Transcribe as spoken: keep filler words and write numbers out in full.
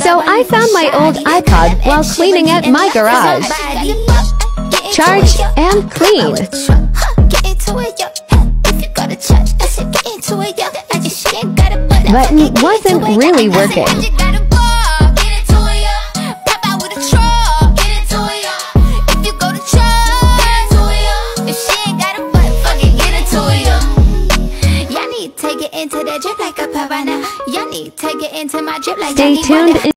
So I found my old iPod while cleaning out my garage. Charge and clean. Button wasn't really working. Stay tuned.